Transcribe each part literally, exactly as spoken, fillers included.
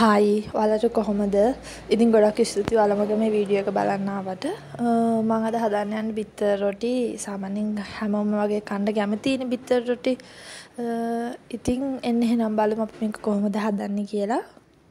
Hi ඔයාලට කොහොමද? ඉතින් ගොඩක් ස්තුතියි ඔයාලා මගේ මේ වීඩියෝ එක බලන්න ආවට. මම අද හදන්න යන්නේ බිත්තර රොටි. සාමාන්‍යයෙන් හැමෝම වගේ කන්න කැමතිනේ බිත්තර රොටි. ඉතින් එන්න එහෙනම් බලමු අපි මේක කොහොමද හදන්නේ කියලා.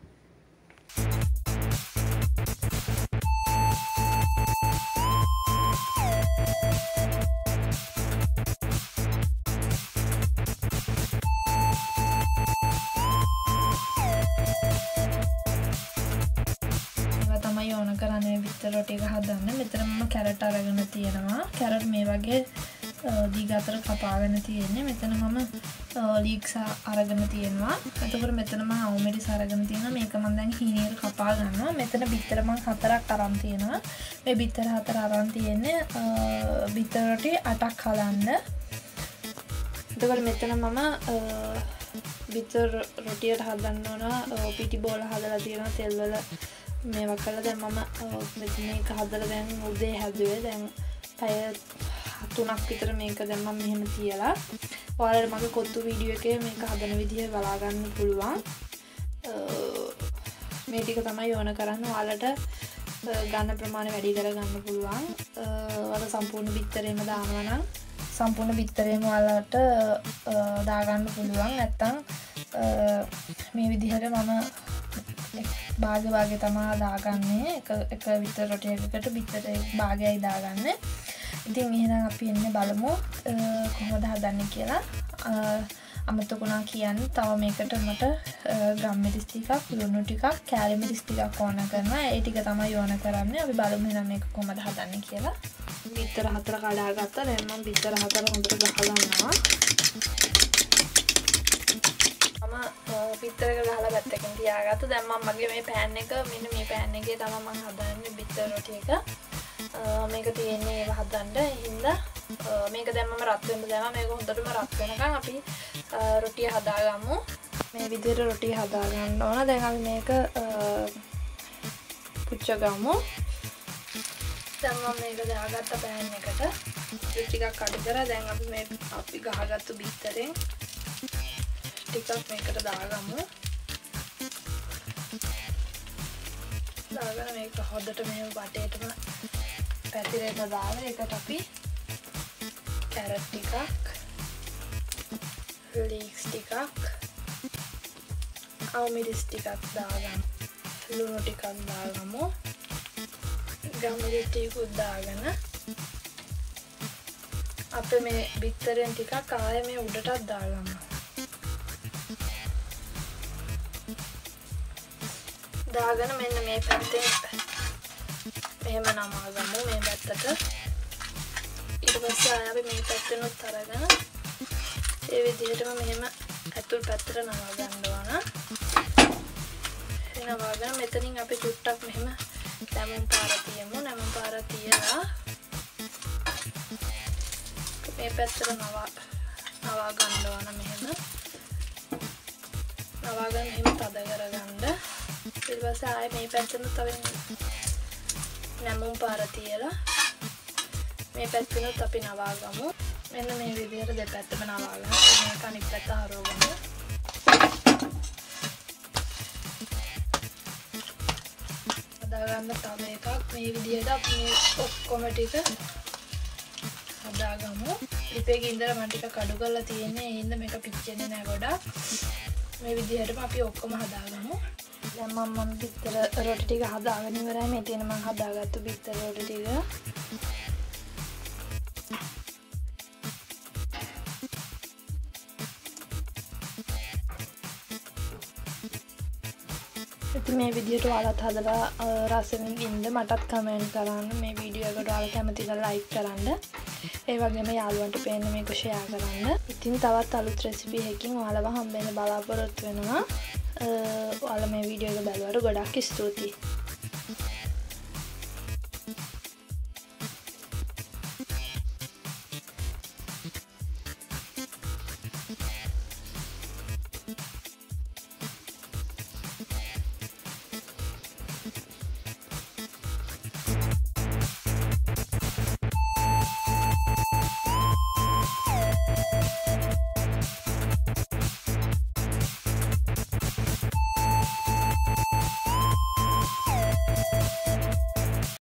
තමයි ඕන කරන්නේ බිත්තර රොටි එක හදන්න. මෙතන මම කැරට් අරගෙන තියෙනවා. කැරට් මේ වගේ දීග අතර කපාගෙන තියෙන්නේ. මෙතන මම ලීක්ස් අරගෙන තියෙනවා. එතකොට මෙතන මම අවුමෙරිස් අරගෙන තියෙනවා. මේක මම දැන් හීනීර කපා ගන්නවා. මෙතන බිත්තර මම හතරක් අරන් තියෙනවා. මේ බිත්තර හතර අරන් තියෙන්නේ බිත්තර රොටි අටක් හදන්න. එතකොට මෙතන මම බිත්තර රොටියට හදන්න ඕන පිටි බෝල හදලා තියෙනවා තෙල් වල මේවා කළා. දැන් මම මෙතන මේක හදලා දැන් උදේ හැදුවේ. දැන් පැය තුනක් විතර මේක දැන් මම මෙහෙම තියලා. ඔයාලට මගේ කොත්තු වීඩියෝ එකේ මේක හදන විදිහ බලා ගන්න පුළුවන්. මේ ටික තමයි ඕන කරන්නේ. ඔයාලට ගන්න ප්‍රමාණය වැඩි කර ගන්න පුළුවන්. ඔයාලා සම්පූර්ණ බිත්තරේම දානවා නම් සම්පූර්ණ බිත්තරේම ඔයාලට දා ගන්න පුළුවන්. නැත්තම් මේ විදිහට මම භාග භාගය තමයි දාගන්නේ. එක එක බිත්තර රොටි එකකට බිත්තර භාගයයි දාගන්නේ. ඉතින් එහෙනම් අපි එන්නේ බලමු කොහොමද හදන්නේ කියලා. අමතකුණා කියන්නේ තව මේකට මට ග්‍රෑම් මිරිස් ටිකක්, ලුණු ටිකක්, කෑලි මිරිස් ටිකක් ඕන කරනවා. ඒ ටික තමයි ඕන කරන්නේ. අපි බලමු එහෙනම් මේක කොහොමද හදන්නේ කියලා. බිත්තර හතර කඩා ගත්තා. දැන් මම බිත්තර හතර හොඳට ගහලා ගන්නවා. බිත්තර එක ගහලා පැත්තකින් තියාගත්තා. දැන් මම මගේ මේ පෑන් එක මෙන්න මේ පෑන් එකේ තමයි මම හදන්නේ බිත්තර රොටි එක. මේක තියෙන්නේ ඒව හදන්න. හින්දා මේක දැන් මම රත් වෙන්න දානවා. මේක හොඳටම රත් වෙනකන් අපි රොටිය හදාගමු. මේ විදිහට රොටිය හදා ගන්න ඕන. දැන් අපි මේක පුච්ච ගමු. දැන් මම මේක දාගත්ත පෑන් එකට ටිකක් අඩු කරලා දැන් අපි මේ අපි ගහගත්තු බිත්තරෙන් ටිකක් මේකට දාගමු. දාගෙන මේක හොද්දට මෙහෙම බටේටම පැතිරෙන්න දාලා ඒකට අපි කැරට් ටිකක්, ලීක්ස් ටිකක්, අවුමිරිස් ටිකක් දාගමු. ලුණු ටිකක් දාගමු. ගම්මිරිස් ටිකක් දාගෙන අපි මේ බිත්තරෙන් ටිකක් ආයෙ මේ උඩටත් දාගමු. දාගෙන මෙන්න මේ පැත්තෙන් මෙහෙම නමාගමු මේ පැත්තට. ඊට පස්සේ ආයෙ අපි මේ පැත්තෙනුත් අරගෙන ඒ විදිහටම මෙහෙම ඇතුල් පැත්තට නමා ගන්න ඕන. ඒ නමාගෙන මෙතනින් අපි චුට්ටක් මෙහෙම ලැමන් පාර තියමු. ලැමන් පාර තියලා මේ පැත්තට නවා නවා ගන්න ඕන මෙහෙම. නවාගෙන මෙහෙම තද කරගන්න. ඊට පස්සේ ආයෙ මේ පැත්තට තව නැමුම් පාර තියලා මේ පැත්තට අපි නවා ගමු. මෙන්න මේ විදිහට දෙපැත්තම නවාගෙන මේක අනිත් පැත්ත හරවගමු. හදාගන්න තව එකක් මේ විදිහට අපි මේ ඔක්කොම ටික හදාගමු. ලිපේක ඉඳලා මම ටික කඩු කරලා තියෙන්නේ. ඒ හින්දා මේක පිච්චෙන්නේ නැහැ ගොඩක්. මේ විදිහටම අපි ඔක්කොම හදාගමු. දැන් මම මම බිත්තර රොටි ටික හදාගෙන ඉවරයි. මේ තියෙන මම හදාගත්තු බිත්තර රොටි ටික. ඉතින් මේ විදිහට ඔයාලත් හදලා රසෙන් ඉන්න මටත් කමෙන්ට් කරන්න. මේ වීඩියෝ එකට ඔයාලා කැමති නම් ලයික් කරන්න. ඒ වගේම යාළුවන්ට පේන්න මේක ෂෙයා කරන්න. ඉතින් තවත් අලුත් රෙසිපි එකකින් ඔයාලව හම්බෙන්න බලාපොරොත්තු වෙනවා. ඔයාලා මේ වීඩියෝ එක බලුවාට ගොඩක් ස්තුතියි.